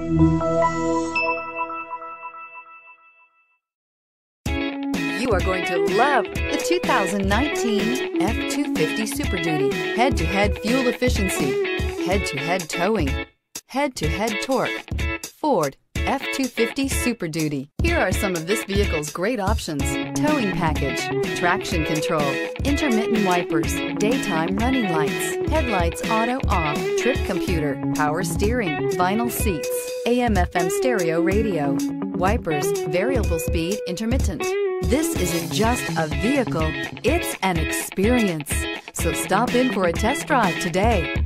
You are going to love the 2019 F-250 Super Duty. Head-to-head fuel efficiency, head-to-head towing, head-to-head torque. Ford F-250 Super Duty. Here are some of this vehicle's great options: towing package, traction control, intermittent wipers, daytime running lights, headlights auto off, trip computer, power steering, vinyl seats, AM/FM stereo radio, wipers, variable speed intermittent. This isn't just a vehicle, it's an experience. So stop in for a test drive today.